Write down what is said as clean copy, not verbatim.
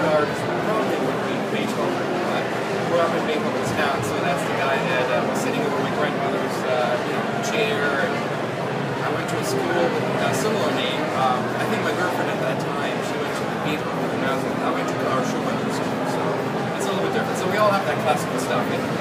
artist probably would be Beethoven. I grew up in Beethoven's town, so that's the guy that was sitting over my grandmother's chair. And I went to a school with a similar name. I think my girlfriend at that time, she went to the Beethoven, and I went to our Schumann school, so it's a little bit different. So we all have that classical stuff in